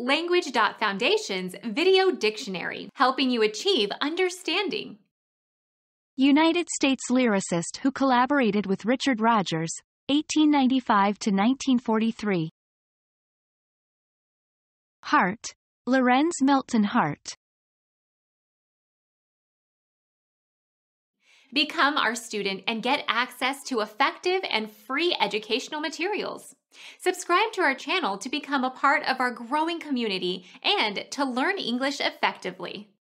Language.Foundation's Video Dictionary, helping you achieve understanding. United States lyricist who collaborated with Richard Rodgers, 1895 to 1943. Hart, Lorenz Hart. Become our student and get access to effective and free educational materials. Subscribe to our channel to become a part of our growing community and to learn English effectively.